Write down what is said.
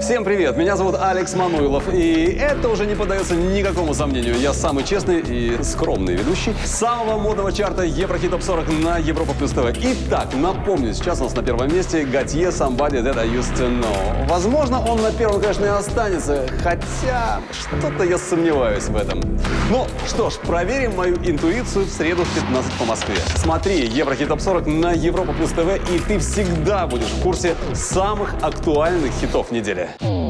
Всем привет, меня зовут Алекс Мануилов, и это уже не поддается никакому сомнению. Я самый честный и скромный ведущий самого модного чарта Еврохит Топ 40 на Европа Плюс ТВ. Итак, напомню, сейчас у нас на первом месте Готье Somebody That I Used To Know. Возможно, он на первом, конечно, и останется, хотя что-то я сомневаюсь в этом. Ну что ж, проверим мою интуицию в среду в 15 по Москве. Смотри Еврохит Топ 40 на Европа Плюс ТВ, и ты всегда будешь в курсе самых актуальных хитов недели.